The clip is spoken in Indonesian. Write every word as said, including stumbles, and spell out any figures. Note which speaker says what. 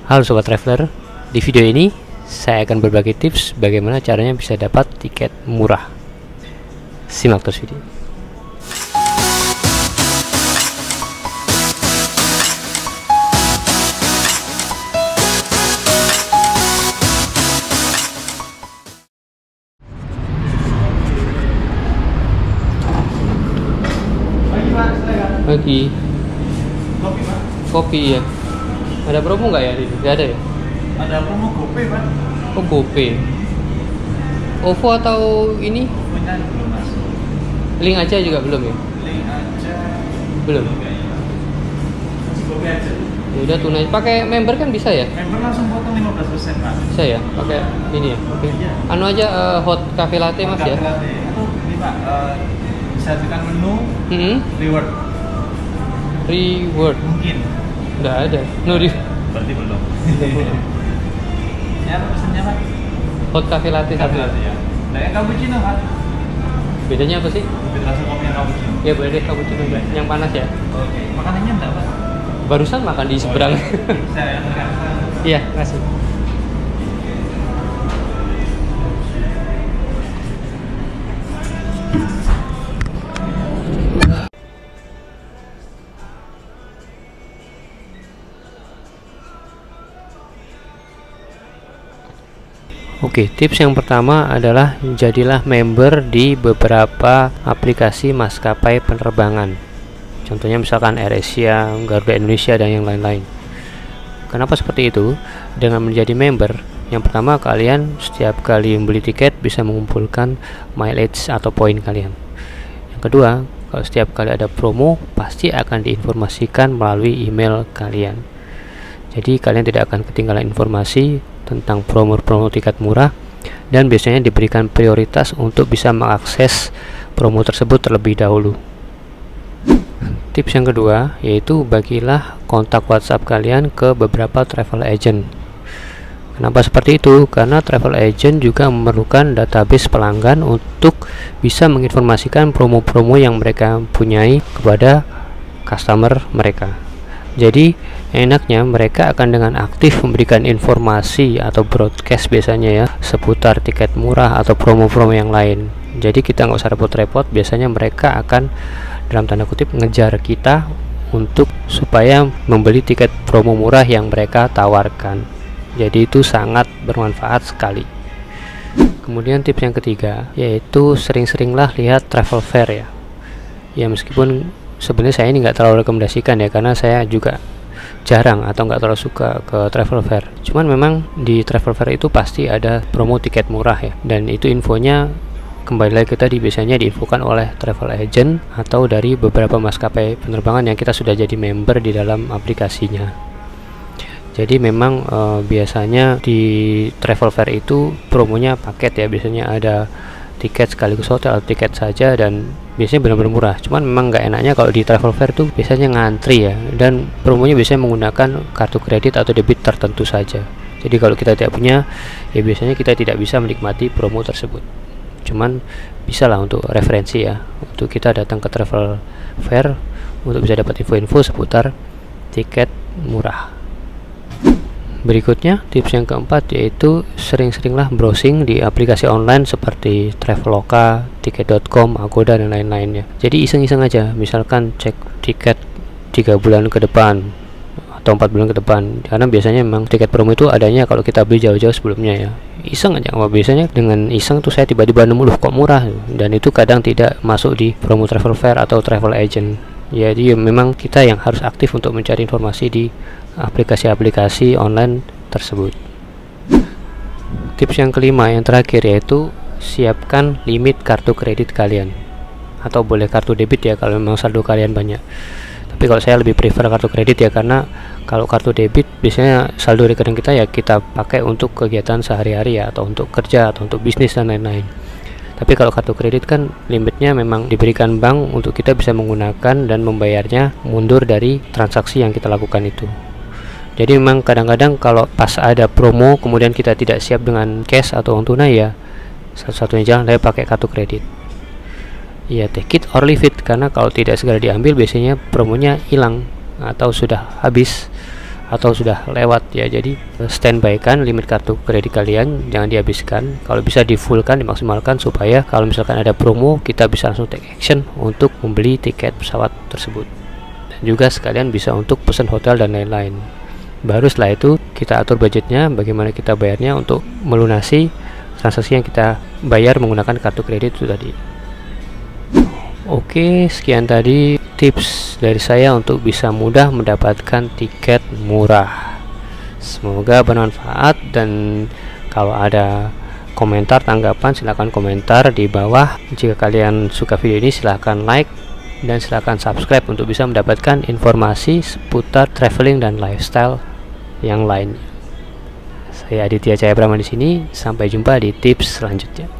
Speaker 1: Halo Sobat Traveler, di video ini saya akan berbagi tips bagaimana caranya bisa dapat tiket murah. Simak terus video. Pagi.
Speaker 2: Kopi, Pak.
Speaker 1: Kopi ya. Ada promo nggak ya? Nggak ada ya?
Speaker 2: Ada promo GoPay, Pak.
Speaker 1: Oh, GoPay. OVO atau ini?
Speaker 2: Punya belum, Mas.
Speaker 1: Link aja juga belum ya?
Speaker 2: Link aja
Speaker 1: Belum.
Speaker 2: kayaknya. Masih GoPay aja.
Speaker 1: Ya udah tunai. Pakai member kan bisa ya?
Speaker 2: Member langsung potong lima belas persen, Pak.
Speaker 1: Bisa ya? Pakai ini ya? Oke.
Speaker 2: Iya.
Speaker 1: Anu aja eh, hot cafe latte Mas ya?
Speaker 2: Latte. Atau ini, Pak, eh, bisa tekan menu
Speaker 1: Hmm.
Speaker 2: reward.
Speaker 1: Reward.
Speaker 2: Mungkin.
Speaker 1: Nggak ada. No re
Speaker 2: Berarti belum. Ya, apa pesannya, Pak?
Speaker 1: hot cafe latte satu.
Speaker 2: Satu ya. Nah, yang cappuccino, Pak.
Speaker 1: Bedanya apa sih?
Speaker 2: Lebih terasa kopi yang cappuccino.
Speaker 1: Ya boleh deh cappuccino yang panas ya.
Speaker 2: Oke. Makanannya enggak, Pak?
Speaker 1: Barusan makan di seberang.
Speaker 2: Oh, iya. Bisa ya, tergantung.
Speaker 1: Iya, kasih. Oke, tips yang pertama adalah jadilah member di beberapa aplikasi maskapai penerbangan. Contohnya misalkan AirAsia, Garuda Indonesia, dan yang lain-lain. Kenapa seperti itu? Dengan menjadi member, yang pertama kalian setiap kali membeli tiket bisa mengumpulkan mileage atau poin kalian. Yang kedua, kalau setiap kali ada promo pasti akan diinformasikan melalui email kalian. Jadi kalian tidak akan ketinggalan informasi tentang promo-promo tiket murah, dan biasanya diberikan prioritas untuk bisa mengakses promo tersebut terlebih dahulu. Tips yang kedua yaitu bagilah kontak WhatsApp kalian ke beberapa travel agent. Kenapa seperti itu? Karena travel agent juga memerlukan database pelanggan untuk bisa menginformasikan promo-promo yang mereka punyai kepada customer mereka. Jadi enaknya mereka akan dengan aktif memberikan informasi atau broadcast biasanya ya seputar tiket murah atau promo-promo yang lain. Jadi kita nggak usah repot-repot, biasanya mereka akan dalam tanda kutip ngejar kita untuk supaya membeli tiket promo murah yang mereka tawarkan. Jadi itu sangat bermanfaat sekali. Kemudian tips yang ketiga yaitu sering-seringlah lihat travel fair ya. Ya meskipun sebenarnya saya ini nggak terlalu rekomendasikan ya, karena saya juga jarang atau nggak terlalu suka ke travel fair. Cuman memang di travel fair itu pasti ada promo tiket murah ya, dan itu infonya kembali lagi ke tadi, biasanya diinfokan oleh travel agent atau dari beberapa maskapai penerbangan yang kita sudah jadi member di dalam aplikasinya. Jadi memang e, biasanya di travel fair itu promonya paket ya, biasanya ada tiket sekaligus hotel atau tiket saja, dan biasanya benar-benar murah. Cuman memang nggak enaknya kalau di travel fair tuh biasanya ngantri ya, dan promonya biasanya menggunakan kartu kredit atau debit tertentu saja. Jadi kalau kita tidak punya ya biasanya kita tidak bisa menikmati promo tersebut. Cuman bisa lah untuk referensi ya, untuk kita datang ke travel fair untuk bisa dapat info-info seputar tiket murah. Berikutnya tips yang keempat yaitu sering-seringlah browsing di aplikasi online seperti Traveloka, tiket dot com, Agoda, dan lain-lainnya. Jadi iseng-iseng aja, misalkan cek tiket tiga bulan ke depan atau empat bulan ke depan, karena biasanya memang tiket promo itu adanya kalau kita beli jauh-jauh sebelumnya ya. Iseng aja, biasanya dengan iseng tuh saya tiba-tiba nemu loh kok murah, dan itu kadang tidak masuk di promo travel fair atau travel agent. Jadi memang kita yang harus aktif untuk mencari informasi di aplikasi-aplikasi online tersebut. Tips yang kelima yang terakhir yaitu siapkan limit kartu kredit kalian, atau boleh kartu debit ya kalau memang saldo kalian banyak. Tapi kalau saya lebih prefer kartu kredit ya, karena kalau kartu debit biasanya saldo rekening kita ya kita pakai untuk kegiatan sehari-hari ya, atau untuk kerja atau untuk bisnis dan lain-lain. Tapi kalau kartu kredit kan limitnya memang diberikan bank untuk kita bisa menggunakan dan membayarnya mundur dari transaksi yang kita lakukan itu. Jadi memang kadang-kadang kalau pas ada promo kemudian kita tidak siap dengan cash atau uang tunai ya, satu-satunya jalan saya pakai kartu kredit. Ya take it or leave it, karena kalau tidak segera diambil biasanya promonya hilang atau sudah habis atau sudah lewat ya. Jadi standby kan limit kartu kredit kalian, jangan dihabiskan. Kalau bisa di fullkan, dimaksimalkan, supaya kalau misalkan ada promo kita bisa langsung take action untuk membeli tiket pesawat tersebut, dan juga sekalian bisa untuk pesan hotel dan lain-lain. Baru setelah itu kita atur budgetnya, bagaimana kita bayarnya untuk melunasi transaksi yang kita bayar menggunakan kartu kredit itu tadi. Oke, sekian tadi tips dari saya untuk bisa mudah mendapatkan tiket murah. Semoga bermanfaat, dan kalau ada komentar tanggapan silahkan komentar di bawah. Jika kalian suka video ini silahkan like dan silahkan subscribe untuk bisa mendapatkan informasi seputar traveling dan lifestyle yang lainnya. Saya Aditya Cahaya Brahma di sini. Sampai jumpa di tips selanjutnya.